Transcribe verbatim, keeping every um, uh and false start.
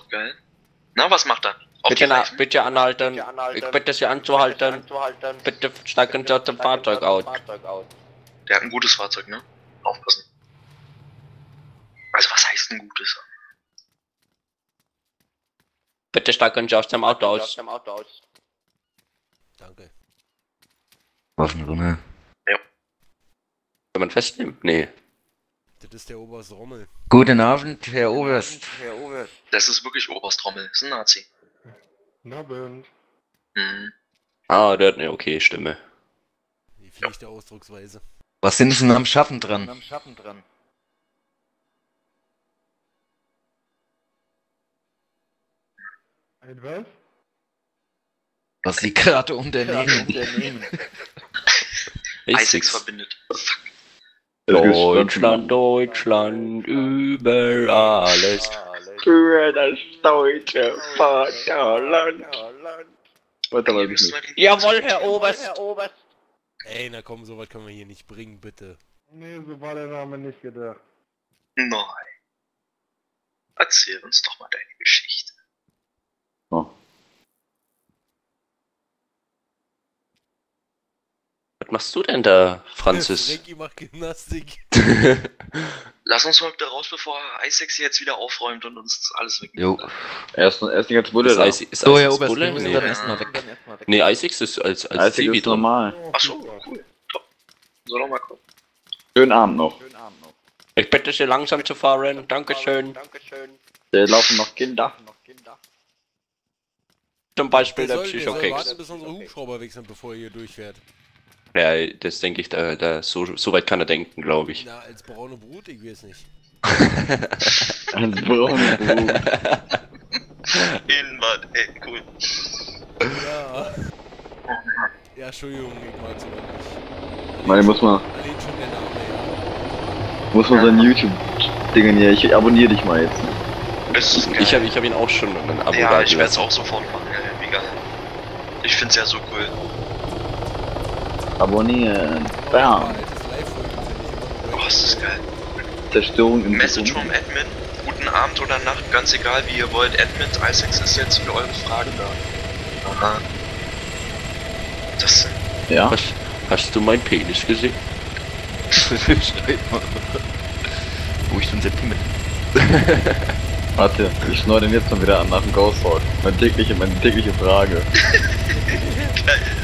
geil. Na, was macht er? Auf Bitte, die na, Reifen? bitte anhalten. Bitte anhalten. Ich bitte Sie anzuhalten. Bitte steigen Sie aus dem Fahrzeug aus. Der hat ein gutes Fahrzeug, ne? Aufpassen. Also was heißt ein gutes? Bitte steigen Sie aus dem Auto aus. Danke. Waffen drin. Kann man festnehmen? Nee. Das ist der Oberst Rommel. Guten Abend, Herr Oberst. Das ist wirklich Oberst Rommel. Das ist ein Nazi. Na, Abend. Mhm. Ah, der hat eine okay Stimme. Die pflichte Ausdrucksweise. Was sind Sie denn am Schaffen dran? Am Schaffen dran. Ein was? Was Sie gerade unternehmen? Unternehmen. Isaacs verbindet. Deutschland, Deutschland, über alles. Für das deutsche Vaterland. Warte mal, Ihr müsst mal den- Jawohl, Herr Oberst. Ey, na komm, so weit können wir hier nicht bringen, bitte. Nee, so war der Name nicht gedacht. Nein. Erzähl uns doch mal deine Geschichte. Oh. Was machst du denn da, Franzis? Frankie macht Gymnastik. Lass uns mal bitte raus, bevor Isaacs jetzt wieder aufräumt und uns alles wegnimmt. Jo. Erst, erst die ganze Bulle Ist da. Isaac- ist So, Herr Isaacs Oberst, Bulle? wir müssen Nee. dann erstmal weg. Nee, Isaacs ist als, als Isaac Zivi ist dran. normal. Achso, cool. Top. Soll noch mal kommen. Schönen Abend noch. Schönen Abend noch. Ich bitte Sie langsam zu fahren. Dankeschön. Dankeschön. Da laufen noch Kinder. Noch Kinder. Zum Beispiel Wir der sollen, wir sollen Psychokeks. warten, bis unsere Hubschrauber weg sind, bevor ihr hier durchfährt. Ja, das denke ich, da, da, so, so weit kann er denken, glaube ich. Na, als braune Brut, ich weiß nicht. Ein brauner Brut. Inward, ey, cool. Ja. Ja, Entschuldigung, ich mag sowas nicht. Nein, muss man, Allein schon der Name, ja. muss man sein YouTube-Dingen hier. Ich abonniere dich mal jetzt. Das ist geil. Ich habe ich hab ihn auch schon ein Abo ja, da ich werde es gelassen. auch sofort machen, ey. Wie geil. Ich find's ja so cool. Abonnieren. Aber Bam. altes Live-Folgen sind Oh, ist das geil. Zerstörung im Message Beton. vom Admin. Guten Abend oder Nacht, ganz egal wie ihr wollt. Admin, Isaacs ist jetzt für eure Fragen da. Aha. Das sind... Ja. Hast, hast du meinen Penis gesehen? Schreib mal. Wo ich so ein Sentiment. Warte, ich schneide den jetzt mal wieder an nach dem Ghost Hawk. Meine tägliche, meine tägliche Frage. Geil.